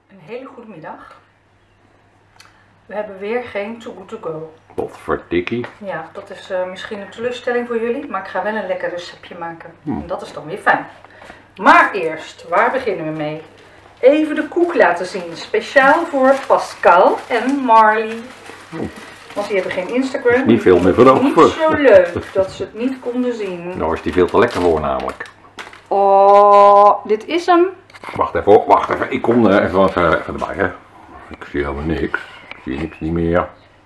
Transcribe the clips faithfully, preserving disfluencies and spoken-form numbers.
Een hele goede middag. We hebben weer geen Too Good To Go. Potverdikkie. Ja, dat is uh, misschien een teleurstelling voor jullie, maar ik ga wel een lekker receptje maken. Hm. En dat is dan weer fijn. Maar eerst, waar beginnen we mee? Even de koek laten zien. Speciaal voor Pascal en Marley. Hm. Want die hebben geen Instagram. Niet veel meer voor over. Niet zo leuk dat ze het niet konden zien. Nou is die veel te lekker voor namelijk. Oh, dit is hem. Wacht even, op, wacht even. Ik kom er even, even, even erbij, hè. Ik zie helemaal niks. Ik zie niks niet meer.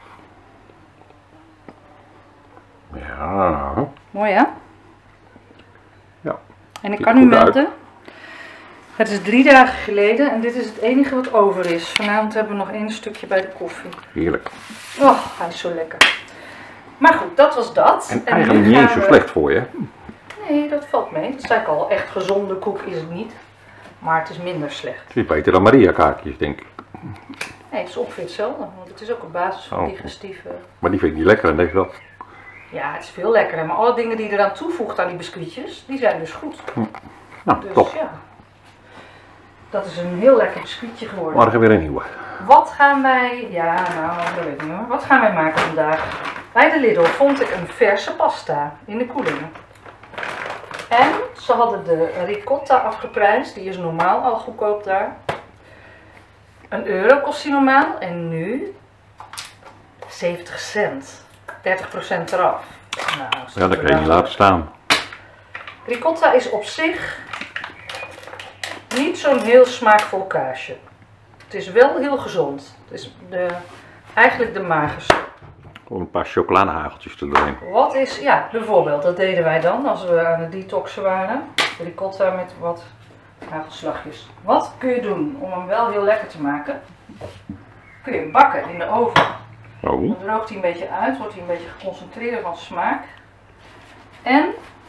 Ja. Mooi hè? Ja. En ik Ziet kan er u goed uit. melden. Het is drie dagen geleden en dit is het enige wat over is. Vanavond hebben we nog één stukje bij de koffie. Heerlijk. Oh, hij is zo lekker. Maar goed, dat was dat. En, En eigenlijk nu niet gaan eens zo we- slecht voor je. Nee, dat valt mee. Dat zei ik al. Echt gezonde koek is het niet. Maar het is minder slecht. Het is beter dan Maria kaartjes, denk ik. Nee, het is ongeveer hetzelfde. Want het is ook op basis van Oh. digestieve... Maar die vind ik niet lekker en deze wel. Ja, het is veel lekkerder. Maar alle dingen die je eraan toevoegt aan die biscuitjes, die zijn dus goed. Nou, Dus top. ja. Dat is een heel lekker biscuitje geworden. Morgen weer een nieuwe. Wat gaan wij... Ja, nou, dat weet ik niet hoor. Wat gaan wij maken vandaag? Bij de Lidl vond ik een verse pasta in de koeling. En ze hadden de ricotta afgeprijsd. Die is normaal al goedkoop daar. Een euro kost die normaal. En nu zeventig cent. dertig procent eraf. Nou, Ja, dat kan je niet laten staan. Ricotta is op zich niet zo'n heel smaakvol kaasje. Het is wel heel gezond. Het is de, eigenlijk de magerste. Gewoon een paar chocoladehageltjes erdoorheen. Wat is, ja, bijvoorbeeld, dat deden wij dan als we aan het detoxen waren. Ricotta met wat hagelslagjes. Wat kun je doen om hem wel heel lekker te maken? Kun je hem bakken in de oven. Oh, Dan droogt hij een beetje uit, wordt hij een beetje geconcentreerder van smaak. En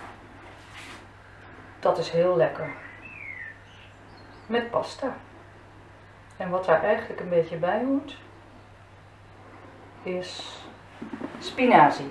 dat is heel lekker. Met pasta. En wat daar eigenlijk een beetje bij hoort, is spinazie.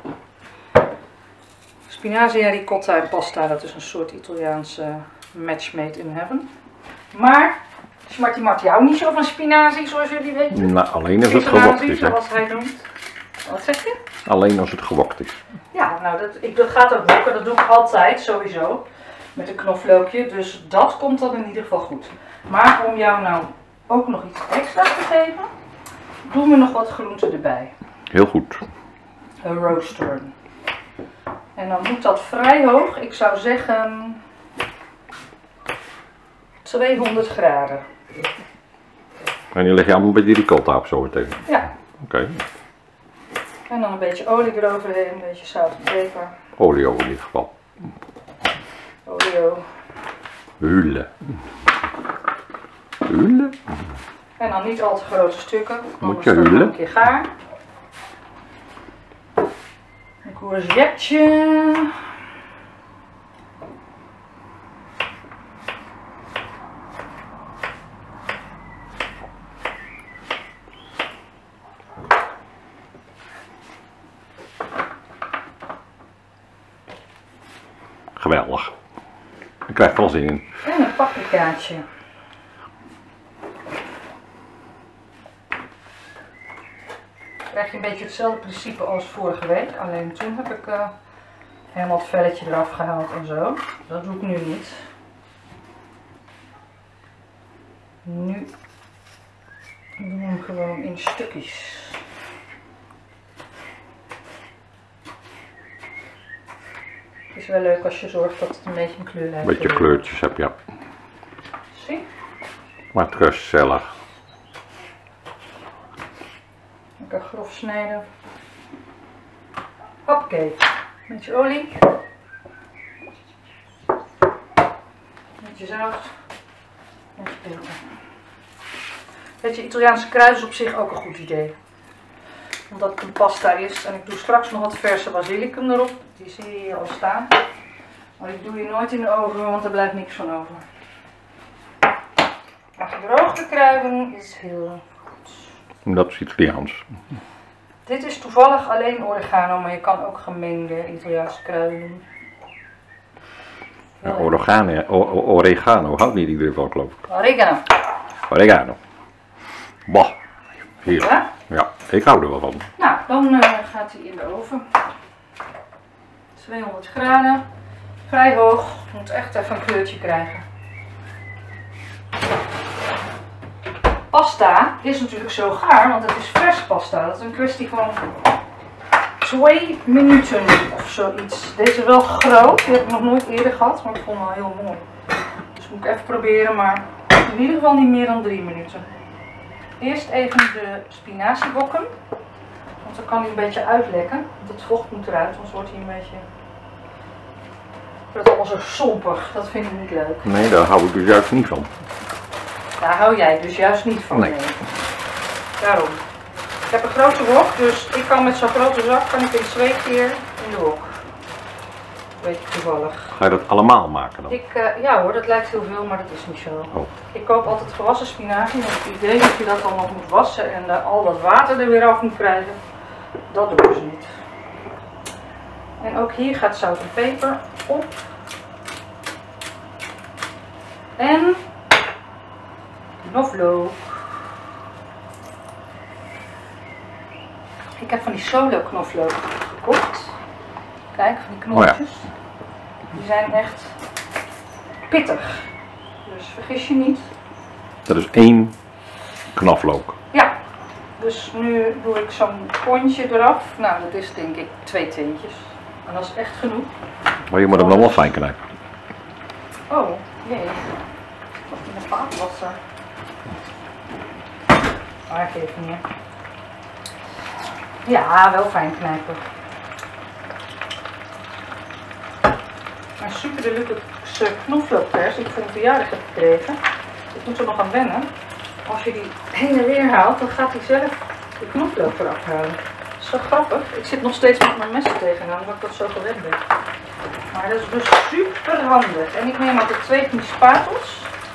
Spinazie en ricotta en pasta, dat is een soort Italiaanse match made in heaven. Maar Smarty Marty houdt niet zo van spinazie, zoals jullie weten. nou, alleen als het gewokt Spinazie, is, hè. zoals hij noemt. Wat zeg je? Alleen als het gewokt is. Ja, nou dat, ik, dat gaat ook lukken. Dat doe ik altijd, sowieso. Met een knoflookje. Dus dat komt dan in ieder geval goed. Maar om jou nou ook nog iets extra te geven, doen we nog wat groenten erbij. Heel goed. Een roaster. En dan moet dat vrij hoog. Ik zou zeggen tweehonderd graden. En die leg je allemaal bij die ricotta op zo meteen. Ja. Oké. En dan een beetje olie eroverheen. Een beetje zout en peper. Olio in dit geval. Olio. Hulle. Hulle? En dan niet al te grote stukken. Moet je anders dan hulen? een keer gaar. Een courgette. Geweldig. Ik krijg er wel zin in. En een paprikaatje. Krijg je een beetje hetzelfde principe als vorige week. Alleen toen heb ik uh, helemaal het velletje eraf gehaald en zo. Dat doe ik nu niet. Nu doen we hem gewoon in stukjes. Het is wel leuk als je zorgt dat het een beetje een kleur heeft. Een beetje kleurtjes heb je. Ja. Zie? Maar het is gezellig. Lekker grof snijden. Hoppakee. Beetje olie. Beetje zout. Beetje peper. Beetje Italiaanse kruiden is op zich ook een goed idee. Omdat het een pasta is. En ik doe straks nog wat verse basilicum erop. Die zie je hier al staan. Maar ik doe die nooit in de oven, want er blijft niks van over. Maar gedroogde kruiden is heel goed. Dat is Italiaans. Dit is toevallig alleen oregano, maar je kan ook gemengde Italiaanse kruiden doen. Ja, oregano, o- o- oregano houdt niet iedereen van, geloof ik. Oregano. oregano. Bah, heerlijk. Ja? Ja, ik hou er wel van. Nou, dan uh, gaat hij in de oven. tweehonderd graden. Vrij hoog. Moet echt even een kleurtje krijgen. Pasta is natuurlijk zo gaar, want het is vers pasta. Dat is een kwestie van twee minuten of zoiets. Deze is wel groot. Die heb ik nog nooit eerder gehad, maar ik vond hem wel heel mooi. Dus moet ik even proberen, maar in ieder geval niet meer dan drie minuten. Eerst even de spinazie bokken. Want dan kan hij een beetje uitlekken. Want het vocht moet eruit, anders wordt hij een beetje... Het wordt allemaal zo sompig. Dat vind ik niet leuk. Nee, daar hou ik dus juist niet van. Daar hou jij dus juist niet van. Nee. Nee. Daarom. Ik heb een grote wok, dus ik kan met zo'n grote zak kan ik in twee keer in de wok. Weet ik toevallig. Ga je dat allemaal maken dan? Ik, uh, ja hoor, dat lijkt heel veel, maar dat is niet zo. Oh. Ik koop altijd gewassen spinazie met het idee dat je dat dan nog moet wassen en uh, al dat water er weer af moet krijgen. Dat doen ze niet. En ook hier gaat zout en peper op. En knoflook. Ik heb van die solo knoflook gekocht. Kijk, van die knolletjes. Oh ja. Die zijn echt pittig. Dus vergis je niet. Dat is één knoflook. Ja. Dus nu doe ik zo'n kontje eraf. Nou, dat is denk ik twee teentjes. En dat is echt genoeg. Maar je moet hem dan wel fijn knijpen. Oh, jee. Wat in de vaatwasser. Maar ik even meer. Ja, wel fijn knijpen. Een super deluxe knoflookpers die ik voor mijn verjaardag heb gekregen. Ik moet er nog aan wennen. Als je die heen en weer haalt, dan gaat hij zelf de knoflook eraf halen. Dat is zo grappig. Ik zit nog steeds met mijn messen tegenaan, omdat ik dat zo gewend ben. Maar dat is dus super handig. En ik neem altijd twee van die spatels.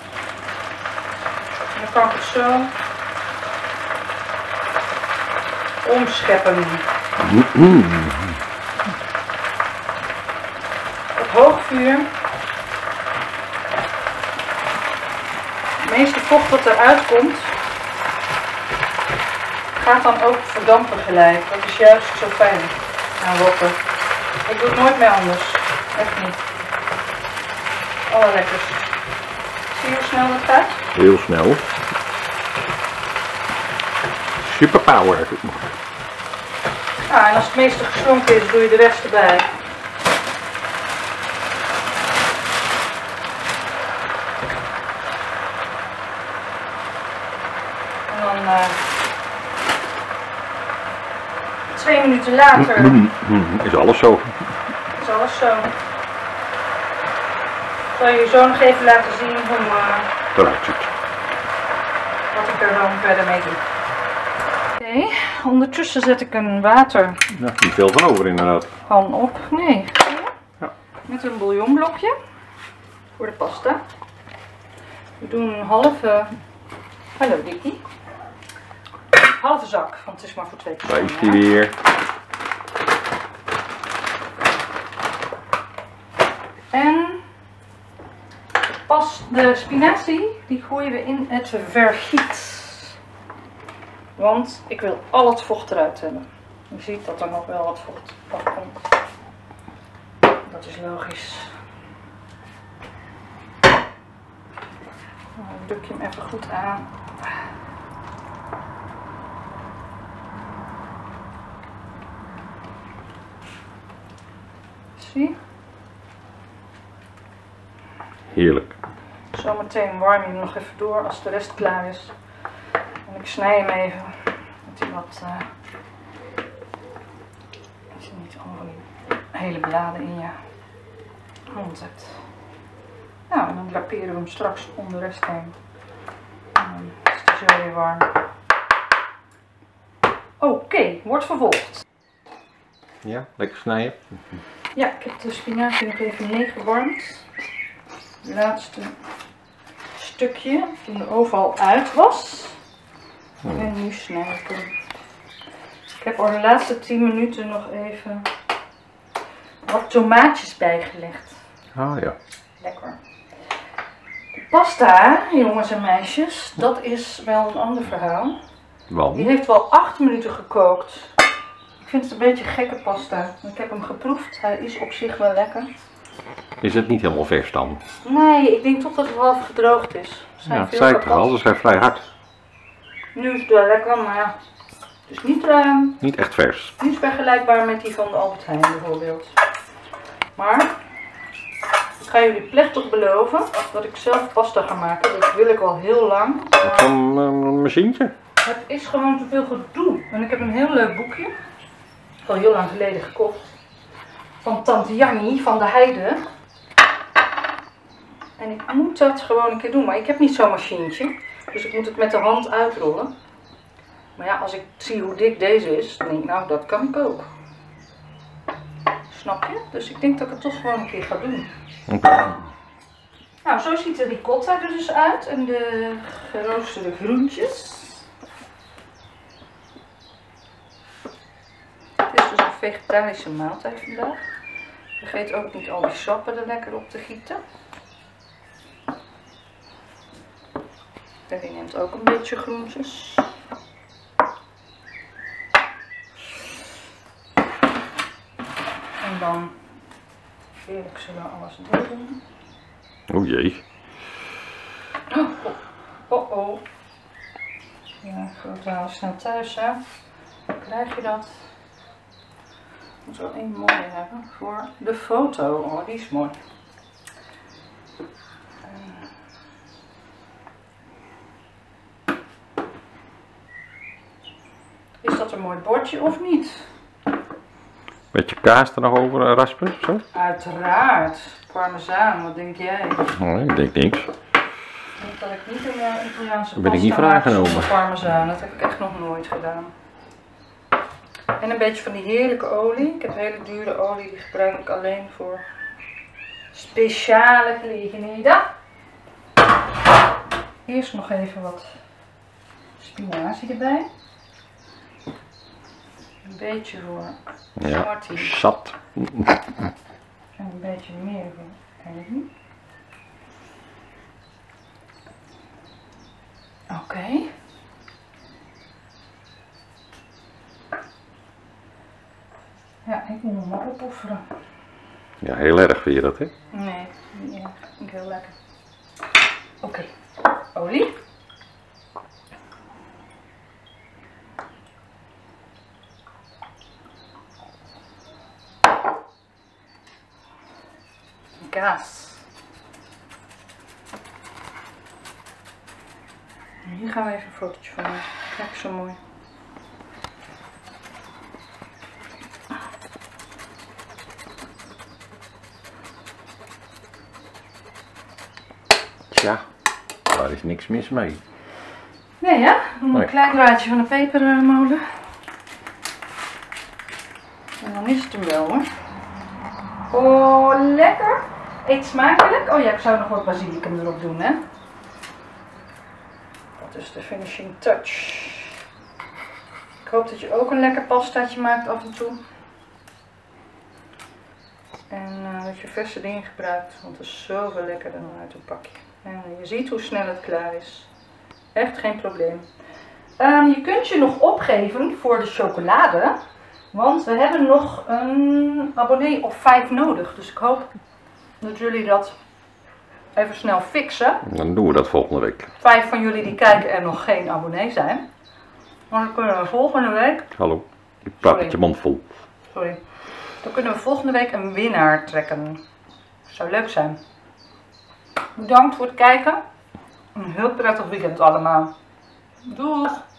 En dan kan ik het zo omscheppen. Mm-hmm. Op hoog vuur. Het meeste vocht wat eruit komt, gaat dan ook verdampen gelijk. Dat is juist zo fijn aan wokken. Ik doe het nooit meer anders. Echt niet. Allerlekkers. Zie je hoe snel dat gaat? Heel snel. Superpower. Ja, en als het meeste geschonken is, doe je de rest erbij. En dan uh, twee minuten later Mm, mm, is alles zo. is alles zo. Ik zal je zo nog even laten zien hoe, uh, Eruit ziet. wat ik er dan verder mee doe. Oké, okay, ondertussen zet ik een water Ja, niet veel van over inderdaad. pan op. Nee. Ja. Met een bouillonblokje voor de pasta. We doen een halve, hallo Dikkie, halve zak, want het is maar voor twee personen. Daar is die weer. En pas de spinazie, die gooien we in het vergiet. Want ik wil al het vocht eruit hebben. Je ziet dat er nog wel wat vocht afkomt. Dat is logisch. Dan druk je hem even goed aan. Zie? Heerlijk. Zometeen warm je hem nog even door als de rest klaar is. En ik snij hem even. Dat hij wat. Uh, dat je niet al die hele bladen in je hand hebt. Nou, en dan draperen we hem straks om de rest heen. En dan is het zo weer warm. Oké, okay, wordt vervolgd. Ja, lekker snijden. Ja, ik heb de spinazie nog even meegewarmd. Het laatste stukje toen de oven al uit was. Hmm. En nu snij ik hem. Ik heb er de laatste tien minuten nog even wat tomaatjes bijgelegd. Ah ja. Lekker. Pasta, jongens en meisjes, dat is wel een ander verhaal. Want? Die heeft wel acht minuten gekookt. Ik vind het een beetje gekke pasta. Ik heb hem geproefd, hij is op zich wel lekker. Is het niet helemaal vers dan? Nee, ik denk toch dat het half gedroogd is. Ja, dat zei ik toch al, ze zijn vrij hard. Nu is het wel lekker, maar ja, het is niet, uh, Niet echt vers. niet vergelijkbaar met die van de Albert Heijn bijvoorbeeld. Maar ik ga jullie plechtig beloven dat ik zelf pasta ga maken. Dat wil ik al heel lang. Zo'n uh, machientje. Het is gewoon te veel gedoe. En ik heb een heel leuk boekje, al heel lang geleden gekocht, van tante Jannie van de Heide. En ik moet dat gewoon een keer doen, maar ik heb niet zo'n machientje. Dus ik moet het met de hand uitrollen. Maar ja, als ik zie hoe dik deze is, dan denk ik, nou, dat kan ik ook. Snap je? Dus ik denk dat ik het toch gewoon een keer ga doen. Okay. Nou, zo ziet de ricotta er dus uit. En de geroosterde groentjes. Het is dus een vegetarische maaltijd vandaag. Vergeet ook niet al die sappen er lekker op te gieten. Daddy neemt ook een beetje groentjes. En dan eerlijk zullen we alles doen. O jee. Oh, oh, oh. Ja, goed, we halen snel thuis, hè. Dan krijg je dat. Ik moet wel één mooie hebben voor de foto. Oh, die is mooi. Is dat een mooi bordje of niet? Beetje kaas er nog over, uh, raspen of zo? Uiteraard. Parmezaan, wat denk jij? Nee, ik denk niks. Ik denk dat ik niet een uh, Italiaanse Ben ik pasta niet voor maak aangenomen. zonder parmezaan. Dat heb ik echt nog nooit gedaan. En een beetje van die heerlijke olie. Ik heb hele dure olie, die gebruik ik alleen voor speciale gelegenheden. Eerst nog even wat spinazie erbij. Een beetje voor Ja, Smarty. zat. En een beetje meer voor Ellie. Oké. Okay. Ja, ik moet hem maar opofferen. Ja, heel erg vind je dat, hè? Nee, niet erg. Vind ik heel lekker. Oké, okay. Olie. Kaas. Hier gaan we even een fotootje van maken. Kijk, zo mooi. Tja, daar is niks mis mee. Nee, ja? Een Nee. klein draadje van de pepermolen. En dan is het hem wel, hoor. Oh, lekker. Eet smakelijk. Oh ja, ik zou nog wat basilicum erop doen, hè. Dat is de finishing touch. Ik hoop dat je ook een lekker pastaatje maakt af en toe. En uh, dat je verse dingen gebruikt, want het is zoveel lekkerder dan uit een pakje. En je ziet hoe snel het klaar is. Echt geen probleem. Um, je kunt je nog opgeven voor de chocolade. Want we hebben nog een abonnee of vijf nodig. Dus ik hoop dat jullie dat even snel fixen. Dan doen we dat volgende week. Vijf van jullie die kijken en nog geen abonnee zijn. Maar dan kunnen we volgende week... Hallo, ik praat Sorry. met je mond vol. Sorry. Dan kunnen we volgende week een winnaar trekken. Zou leuk zijn. Bedankt voor het kijken. Een heel prettig weekend allemaal. Doeg!